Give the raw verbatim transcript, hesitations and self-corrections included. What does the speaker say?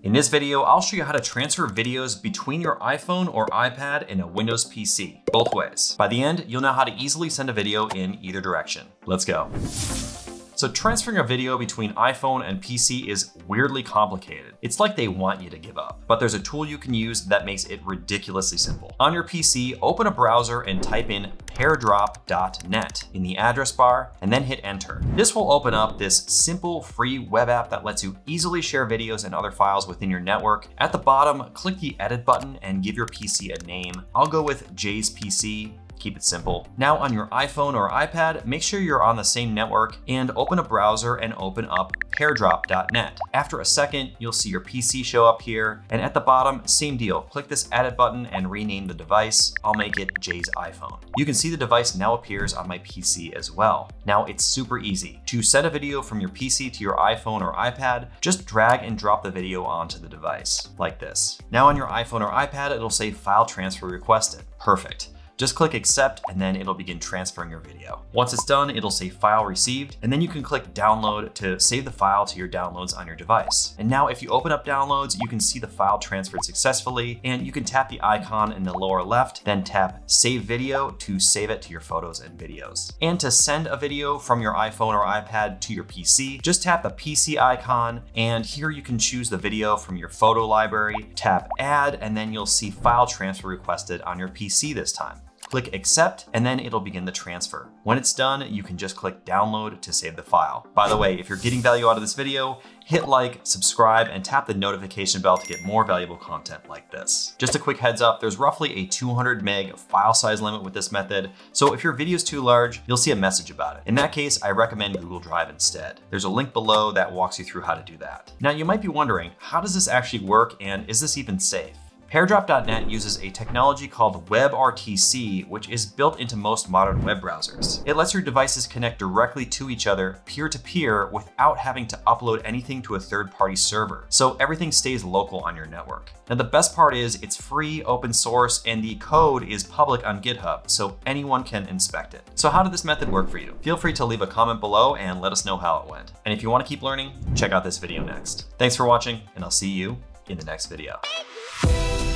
In this video, I'll show you how to transfer videos between your iPhone or iPad and a Windows P C, both ways. By the end, you'll know how to easily send a video in either direction. Let's go. So transferring a video between iPhone and P C is weirdly complicated. It's like they want you to give up, but there's a tool you can use that makes it ridiculously simple. On your P C, open a browser and type in pairdrop dot net in the address bar and then hit enter. This will open up this simple free web app that lets you easily share videos and other files within your network. At the bottom, click the edit button and give your P C a name. I'll go with Jay's P C. Keep it simple. Now on your iPhone or iPad, make sure you're on the same network and open a browser and open up pairdrop dot net. After a second, you'll see your P C show up here, and at the bottom, same deal. Click this edit button and rename the device. I'll make it Jay's iPhone. You can see the device now appears on my P C as well. Now it's super easy. To send a video from your P C to your iPhone or iPad, just drag and drop the video onto the device, like this. Now on your iPhone or iPad, it'll say file transfer requested. Perfect. Just click accept and then it'll begin transferring your video. Once it's done, it'll say file received, and then you can click download to save the file to your downloads on your device. And now if you open up downloads, you can see the file transferred successfully, and you can tap the icon in the lower left, then tap save video to save it to your photos and videos. And to send a video from your iPhone or iPad to your P C, just tap the P C icon, and here you can choose the video from your photo library, tap add, and then you'll see file transfer requested on your P C this time. Click accept, and then it'll begin the transfer. When it's done, you can just click download to save the file. By the way, if you're getting value out of this video, hit like, subscribe, and tap the notification bell to get more valuable content like this. Just a quick heads up, there's roughly a two hundred meg file size limit with this method, so if your video is too large, you'll see a message about it. In that case, I recommend Google Drive instead. There's a link below that walks you through how to do that. Now you might be wondering, how does this actually work, and is this even safe? pairdrop dot net uses a technology called WebRTC, which is built into most modern web browsers. It lets your devices connect directly to each other peer-to-peer without having to upload anything to a third-party server, so everything stays local on your network. Now the best part is it's free, open source, and the code is public on GitHub, so anyone can inspect it. So how did this method work for you? Feel free to leave a comment below and let us know how it went. And if you want to keep learning, check out this video next. Thanks for watching, and I'll see you in the next video.